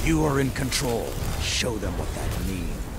You are in control. Show them what that means.